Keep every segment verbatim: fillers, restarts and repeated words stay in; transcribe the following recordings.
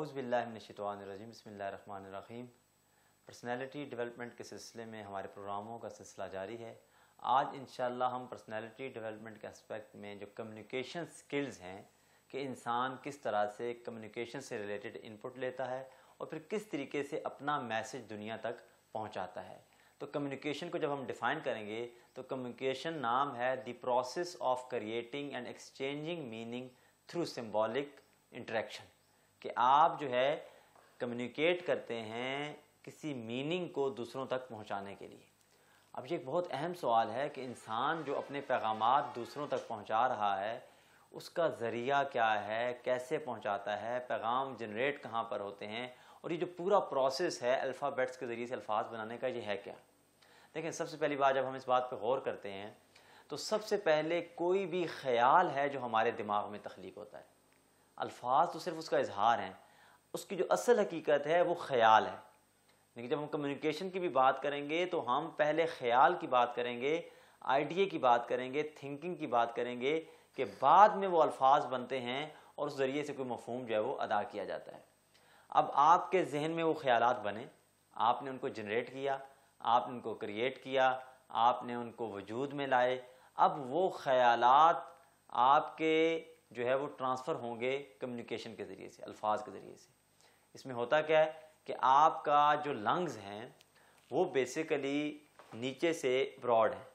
اعوذ باللہ من الشیطان الرجیم بسم اللہ الرحمن الرحیم۔ پرسنالٹی ڈیولپمنٹ کے سلسلے میں ہمارے پروگراموں کا سلسلہ جاری ہے۔ آج انشاءاللہ ہم پرسنالٹی ڈیولپمنٹ کے اسپیکٹ میں جو کمیونیکیشن سکلز ہیں کہ انسان کس طرح سے کمیونیکیشن سے ریلیٹڈ انپٹ لیتا ہے اور پھر کس طریقے سے اپنا میسج دنیا تک پہنچاتا ہے۔ تو کمیونیکیشن کو جب ہم ڈیفائن کریں گے تو کمیونیکیشن نام ہے the process of creating and exchanging meaning through symbolic interaction, کہ آپ جو ہے کمیونیکیٹ کرتے ہیں کسی میننگ کو دوسروں تک پہنچانے کے لیے۔ اب یہ ایک بہت اہم سوال ہے کہ انسان جو اپنے پیغامات دوسروں تک پہنچا رہا ہے اس کا ذریعہ کیا ہے، کیسے پہنچاتا ہے، پیغام جنریٹ کہاں پر ہوتے ہیں، اور یہ جو پورا پروسیس ہے الفابیٹس کے ذریعے سے الفاظ بنانے کا، یہ ہے کیا۔ دیکھیں، سب سے پہلی بات جب ہم اس بات پہ غور کرتے ہیں تو سب سے پہلے کوئی بھی خیال ہے جو ہمارے دماغ میں تخلیق ہوتا ہے، الفاظ تو صرف اس کا اظہار ہیں، اس کی جو اصل حقیقت ہے وہ خیال ہے۔ لیکن جب ہم کمیونیکیشن کی بھی بات کریں گے تو ہم پہلے خیال کی بات کریں گے، آئیڈیا کی بات کریں گے، تھنکنگ کی بات کریں گے، کہ بعد میں وہ الفاظ بنتے ہیں اور اس ذریعے سے کوئی مفہوم جو ہے وہ ادا کیا جاتا ہے۔ اب آپ کے ذہن میں وہ خیالات بنے، آپ نے ان کو جنریٹ کیا، آپ نے ان کو کریٹ کیا، آپ نے ان کو وجود میں لائے، اب وہ خیالات آپ کے جو ہے وہ ٹرانسفر ہوں گے کمیونیکیشن کے ذریعے سے، الفاظ کے ذریعے سے۔ اس میں ہوتا کیا ہے کہ آپ کا جو لنگز ہیں وہ بیسیکلی نیچے سے براڈ ہیں،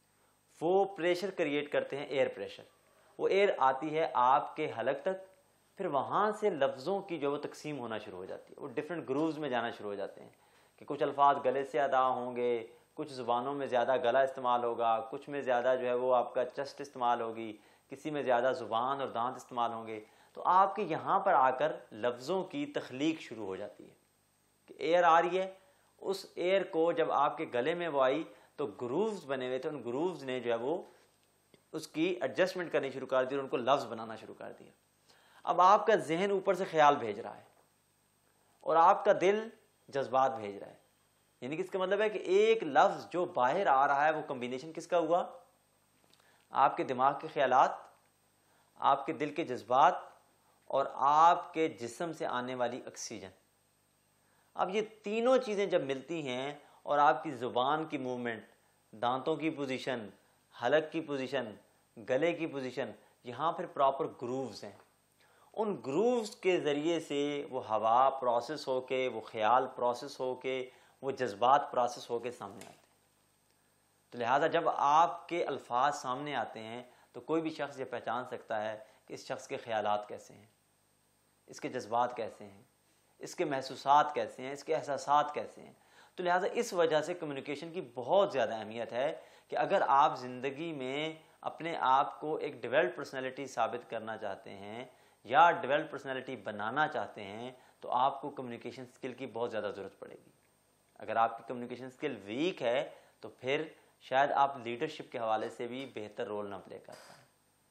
وہ پریشر کریٹ کرتے ہیں، ایئر پریشر، وہ ایئر آتی ہے آپ کے حلق تک، پھر وہاں سے لفظوں کی جو وہ تقسیم ہونا شروع ہو جاتی ہے، وہ ڈفرینٹ گرووز میں جانا شروع ہو جاتے ہیں، کہ کچھ الفاظ گلے سے ادا ہوں گے، کچھ زبانوں میں زیادہ گلا استعمال ہوگا، کچھ میں زیادہ جو ہے وہ آپ کا چسٹ استعمال ہوگی، کسی میں زیادہ زبان اور دانت استعمال ہوں گے، تو آپ کے یہاں پر آ کر لفظوں کی تخلیق شروع ہو جاتی ہے کہ ایئر آ رہی ہے، اس ایئر کو جب آپ کے گلے میں وہ آئی تو گرووز بنے ہوئے تھے، ان گرووز نے جو ہے وہ اس کی ایڈجسٹمنٹ کرنی شروع کر دی اور ان کو لفظ بنانا شروع کر دیا۔ اب آپ کا ذہن اوپر سے خیال بھیج رہا ہے اور آپ کا دل جذبات بھیج رہا ہے، یعنی کہ اس کا مطلب ہے کہ ایک لفظ جو باہر آ رہا ہے وہ کمبینیشن کس کا ہوا؟ آپ کے دماغ کے خیالات، آپ کے دل کے جذبات اور آپ کے جسم سے آنے والی آکسیجن۔ اب یہ تینوں چیزیں جب ملتی ہیں اور آپ کی زبان کی موومنٹ، دانتوں کی پوزیشن، حلق کی پوزیشن، گلے کی پوزیشن، یہاں پھر پراپر گرووز ہیں، ان گرووز کے ذریعے سے وہ ہوا پروسیس ہو کے، وہ خیال پروسیس ہو کے، وہ جذبات پروسیس ہو کے سامنے آتے ہیں۔ تو لہٰذا جب آپ کے الفاظ سامنے آتے ہیں تو کوئی بھی شخص یہ پہچان سکتا ہے کہ اس شخص کے خیالات کیسے ہیں، اس کے جذبات کیسے ہیں، اس کے محسوسات کیسے ہیں، اس کے احساسات کیسے ہیں۔ تو لہٰذا اس وجہ سے کمیونیکیشن کی بہت زیادہ اہمیت ہے کہ اگر آپ زندگی میں اپنے آپ کو ایک ڈیولپ پرسنالٹی ثابت کرنا چاہتے ہیں یا ڈیولپ پرسنالٹی بنانا چاہتے ہیں تو آپ کو کمیونیکیشن اسکل کی بہت زیادہ ضرورت پڑے گی۔ اگر آپ کی کمیونیکیشن اسکل ویک ہے تو پھر شاید آپ لیڈرشپ کے حوالے سے بھی بہتر رول نہ پلے کر پائیں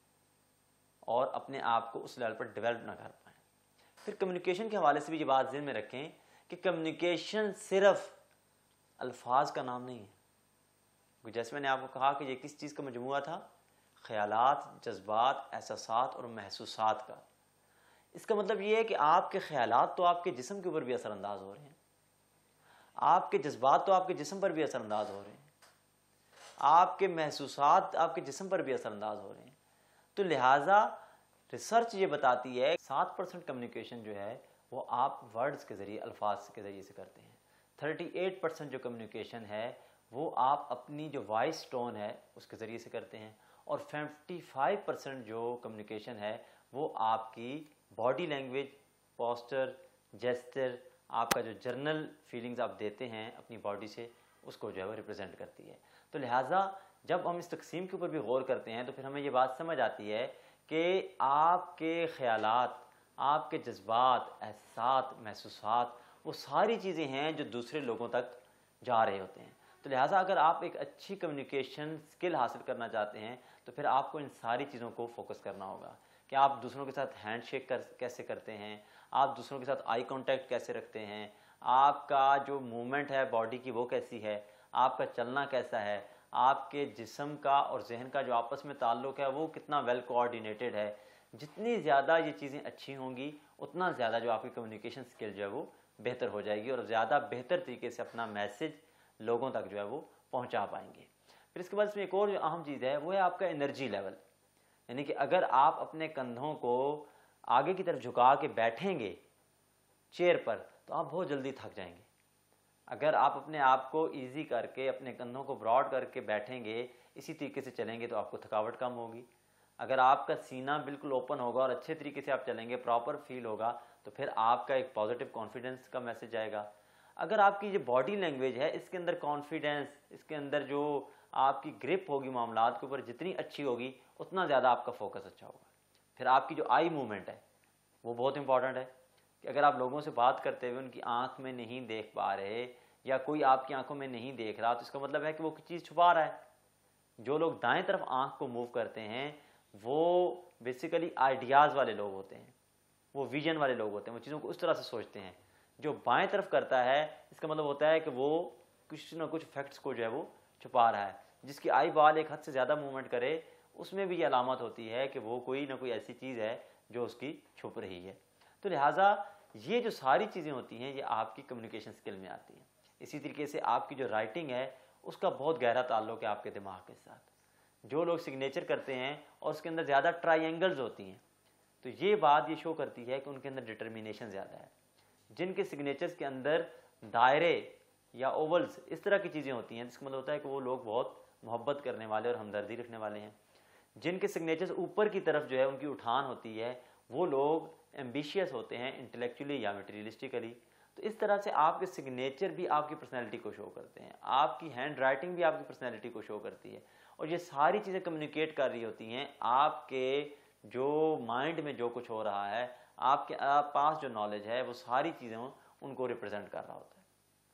اور اپنے آپ کو اس لیول پر ڈیولپ نہ کر پائیں۔ پھر کمیونیکیشن کے حوالے سے بھی یہ بات ذہن میں رکھیں کہ کمیونیکیشن صرف الفاظ کا نام نہیں ہے، جیسے میں نے آپ کو کہا کہ یہ کس چیز کا مجموعہ تھا؟ خیالات، جذبات، احساسات اور محسوسات کا۔ اس کا مطلب یہ ہے کہ آپ کے خیالات تو آپ کے جسم کے اوپر بھی اثر انداز ہو رہے ہیں، آپ کے جذبات تو آپ کے جسم پر بھی اثر انداز ہو رہے ہیں، آپ کے محسوسات آپ کے جسم پر بھی اثر انداز ہو رہے ہیں۔ تو لہٰذا ریسرچ یہ بتاتی ہے سات پرسنٹ کمیونیکیشن جو ہے وہ آپ ورڈز کے ذریعے، الفاظ کے ذریعے سے کرتے ہیں، تھرٹی ایٹ پرسنٹ جو کمیونیکیشن ہے وہ آپ اپنی جو وائس ٹون ہے اس کے ذریعے سے کرتے ہیں، اور ففٹی فائیو پرسنٹ جو کمیونیکیشن ہے وہ آپ کی باڈی لینگویج، پوسچر، جیسچر، آپ کا جو جرنل فیلنگز آپ دیتے ہیں اپنی باڈی سے، اس کو جو ہے وہ ریپرزینٹ کرتی ہے۔ تو لہٰذا جب ہم اس تقسیم کے اوپر بھی غور کرتے ہیں تو پھر ہمیں یہ بات سمجھ آتی ہے کہ آپ کے خیالات، آپ کے جذبات، احساسات، محسوسات، وہ ساری چیزیں ہیں جو دوسرے لوگوں تک جا رہے ہوتے ہیں۔ تو لہٰذا اگر آپ ایک اچھی کمیونیکیشن اسکل حاصل کرنا چاہتے ہیں تو پھر آپ کو ان ساری چیزوں کو فوکس کرنا ہوگا کہ آپ دوسروں کے ساتھ ہینڈ شیک کر کیسے کرتے ہیں، آپ دوسروں کے ساتھ آئی کانٹیکٹ کیسے رکھتے ہیں، آپ کا جو موومنٹ ہے باڈی کی وہ کیسی ہے، آپ کا چلنا کیسا ہے، آپ کے جسم کا اور ذہن کا جو آپس میں تعلق ہے وہ کتنا ویل کوآرڈینیٹڈ ہے۔ جتنی زیادہ یہ چیزیں اچھی ہوں گی اتنا زیادہ جو آپ کی کمیونیکیشن سکل جو ہے وہ بہتر ہو جائے گی اور زیادہ بہتر طریقے سے اپنا میسج لوگوں تک جو ہے وہ پہنچا پائیں گے۔ پھر اس کے بعد اس میں ایک اور جو اہم چیز ہے وہ ہے آپ کا انرجی لیول، یعنی کہ اگر آپ اپنے کندھوں کو آگے کی طرف جھکا کے بیٹھیں گے چیئر پر تو آپ بہت جلدی تھک جائیں گے۔ اگر آپ اپنے آپ کو ایزی کر کے اپنے کندھوں کو براڈ کر کے بیٹھیں گے، اسی طریقے سے چلیں گے تو آپ کو تھکاوٹ کم ہوگی۔ اگر آپ کا سینہ بالکل اوپن ہوگا اور اچھے طریقے سے آپ چلیں گے، پراپر فیل ہوگا، تو پھر آپ کا ایک پازیٹیو کانفیڈنس کا میسج آئے گا۔ اگر آپ کی جو باڈی لینگویج ہے اس کے اندر کانفیڈنس، اس کے اندر جو آپ کی گرپ ہوگی معاملات کے اوپر جتنی اچھی ہوگی اتنا زیادہ آپ کا فوکس اچھا ہوگا۔ پھر آپ کی جو آئی موومنٹ ہے وہ بہت امپورٹنٹ ہے کہ اگر آپ لوگوں سے بات کرتے ہوئے ان کی آنکھ میں نہیں دیکھ پا رہے یا کوئی آپ کی آنکھوں میں نہیں دیکھ رہا تو اس کا مطلب ہے کہ وہ کچھ چیز چھپا رہا ہے۔ جو لوگ دائیں طرف آنکھ کو موو کرتے ہیں وہ بیسیکلی آئیڈیاز والے لوگ ہوتے ہیں، وہ ویژن والے لوگ ہوتے ہیں، وہ چیزوں کو اس طرح سے سوچتے ہیں۔ جو بائیں طرف کرتا ہے اس کا مطلب ہوتا ہے کہ وہ کچھ نہ کچھ فیکٹس کو جو ہے وہ چھپا رہا ہے۔ جس کی آئی بال ایک حد سے زیادہ موومنٹ کرے اس میں بھی یہ علامت ہوتی ہے کہ وہ کوئی نہ کوئی ایسی چیز ہے جو اس کی چھپ رہی ہے۔ تو لہٰذا یہ جو ساری چیزیں ہوتی ہیں یہ آپ کی کمیونیکیشن سکل میں آتی ہیں۔ اسی طریقے سے آپ کی جو رائٹنگ ہے اس کا بہت گہرا تعلق ہے آپ کے دماغ کے ساتھ۔ جو لوگ سگنیچر کرتے ہیں اور اس کے اندر زیادہ ٹرائی اینگلز ہوتی ہیں تو یہ بات یہ شو کرتی ہے کہ ان کے اندر ڈٹرمینیشن زیادہ ہے۔ جن کے سگنیچرز کے اندر دائرے یا اوولز اس طرح کی چیزیں ہوتی ہیں جس کا مطلب ہوتا ہے کہ وہ لوگ بہت محبت کرنے والے اور ہمدردی رکھنے والے ہیں۔ جن کے سگنیچرز اوپر کی طرف جو ہے ان کی اٹھان ہوتی ہے وہ لوگ ایمبیشیس ہوتے ہیں انٹلیکچولی یا میٹیریلسٹیکلی۔ تو اس طرح سے آپ کے سگنیچر بھی آپ کی پرسنالٹی کو شو کرتے ہیں، آپ کی ہینڈ رائٹنگ بھی آپ کی پرسنالٹی کو شو کرتی ہے، اور یہ ساری چیزیں کمیونیکیٹ کر رہی ہوتی ہیں آپ کے جو مائنڈ میں جو کچھ ہو رہا ہے، آپ کے پاس جو نالج ہے وہ ساری چیزیں ان کو ریپرزینٹ کر رہا ہوتا ہے۔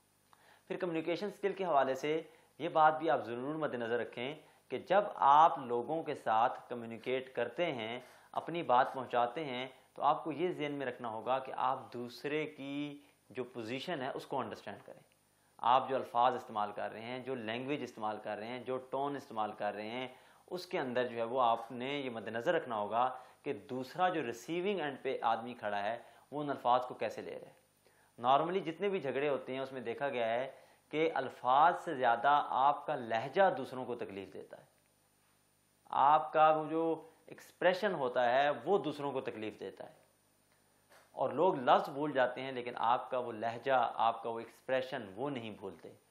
پھر کمیونیکیشن سکل کے حوالے سے یہ بات بھی آپ ضرور مد نظر رکھیں کہ جب آپ لوگوں کے ساتھ کمیونیکیٹ کرتے ہیں، اپنی بات پہنچاتے ہیں، تو آپ کو یہ ذہن میں رکھنا ہوگا کہ آپ دوسرے کی جو پوزیشن ہے اس کو انڈرسٹینڈ کریں۔ آپ جو الفاظ استعمال کر رہے ہیں، جو لینگویج استعمال کر رہے ہیں، جو ٹون استعمال کر رہے ہیں، اس کے اندر جو ہے وہ آپ نے یہ مد نظر رکھنا ہوگا کہ دوسرا جو ریسیونگ اینڈ پہ آدمی کھڑا ہے وہ ان الفاظ کو کیسے لے رہا ہے۔ نارملی جتنے بھی جھگڑے ہوتے ہیں اس میں دیکھا گیا ہے کہ الفاظ سے زیادہ آپ کا لہجہ دوسروں کو تکلیف دیتا ہے، آپ کا وہ جو ایکسپریشن ہوتا ہے وہ دوسروں کو تکلیف دیتا ہے، اور لوگ لفظ بھول جاتے ہیں لیکن آپ کا وہ لہجہ، آپ کا وہ ایکسپریشن وہ نہیں بھولتے۔